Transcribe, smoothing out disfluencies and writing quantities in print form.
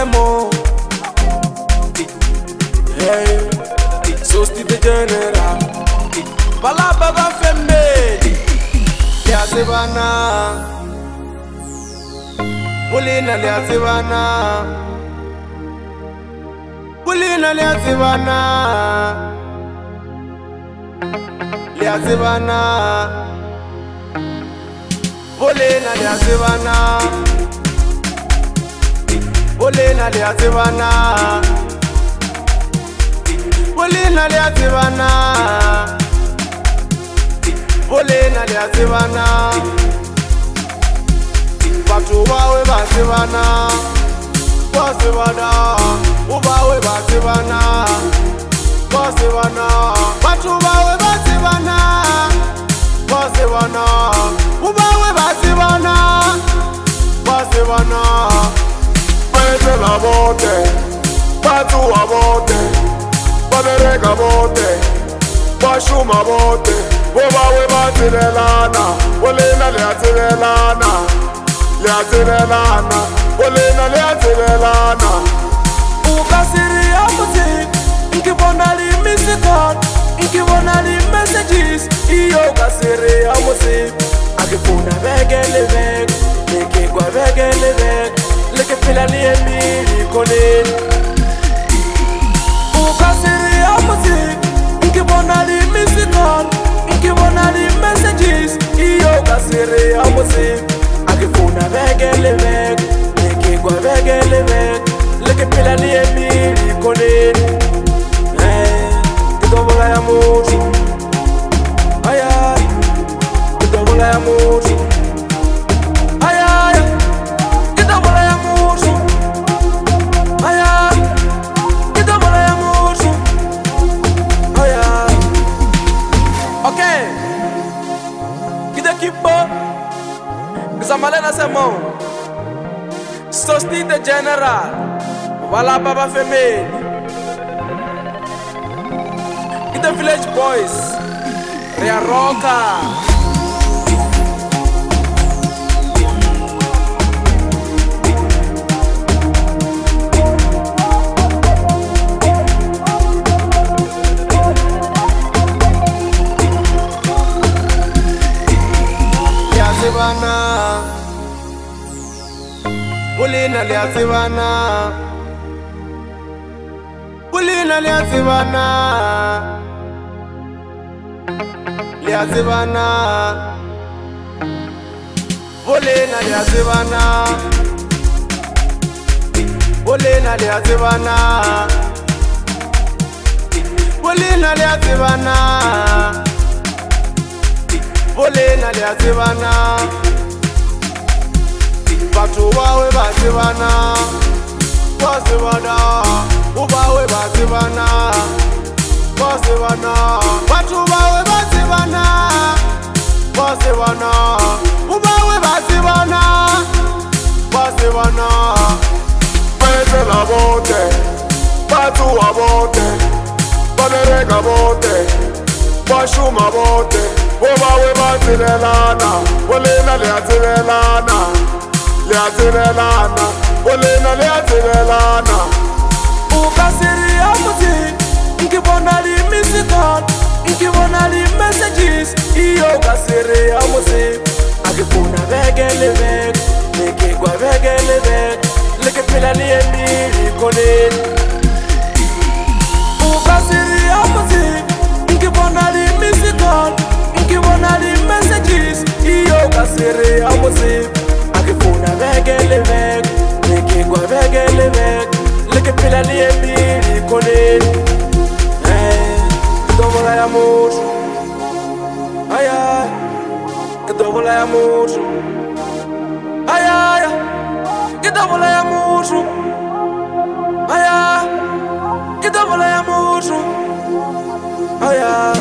mo. Hey, Sosti the General. Bala baba fembe. Lia Sevana. Bulina Lia Sevana. Bulina Lia Sevana. Lia Sevana. Bulina Lia Sevana. Bulina Lia Sevana. Bulina Lia Sevana. Bulina Lia Sevana. Batu bawe ba Sevana. Ba Sevana. Ubawe ba Sevana. Ba Sevana. Batu bawe ba Sevana. Ba Sevana. Ubawe ba Sevana. Ba Sevana. Pese la bote. Batu a bote. Baderega bote. Bashuma bote. Ubawe ba Sevana. Bulina Lia Sevana. Lia Sevana. Bulina Lia Sevana. Ukasiri ya music. Nkibona li musical. Nkibona li messages. Iyo kasiri ya music. Akifuna vegele veg. Leke kwa vegele veg. Leke pila li emili kone. Ukasiri ya music. Nkibona li musical. Nkibona li messages. Iyo kasiri ya music. Akifuna vegele veg. Leke kwa vegele veg. Leke pila li emili kone. Kitobola ya muti. Ayay. Kitobola ya muti. Ayay. Kitobola ya muti. Ayay. Kitobola ya muti. Ayay. Okay. Kita kipo. Kisamalena semo. Sosti the General. Wala baba female. The Village Boys, they are rocker. Lia Sevana. Bulina Lia Sevana. Bulina Lia Sevana. Lia Sevana. Bulina Lia Sevana. Bulina Lia Sevana. Bulina Lia Sevana. Bulina Lia Sevana. Batu bawe ba Sevana. Ba Sevana. Ubawe ba Sevana. Ba Sevana. Batu bawe ba Sevana. Ba Sevana. Ubawe ba Sevana. Ba Sevana. Pese la bote. Batu a bote. Baderega bote. Bashuma bote. Ubawe ba Sevana. Bulina Lia Sevana. Lia Sevana. Bulina Lia Sevana. Ukasiri ya music. Nkibona li musical. Nkibona li messages. Iyo kasiri ya music. Akifuna vegele veg. Leke kwa vegele veg. Leke pila li emili kone. Ukasiri ya music. Nkibona li musical. Nkibona li messages. Iyo kasiri ya music. Akifuna vegele veg. Leke kwa vegele veg. Leke pila li emili kone. Kitobola ya mutu. Ayay. Kitobola ya mutu. Ayay. Kitobola ya mutu. Ayay. Kitobola ya mutu. Ayay.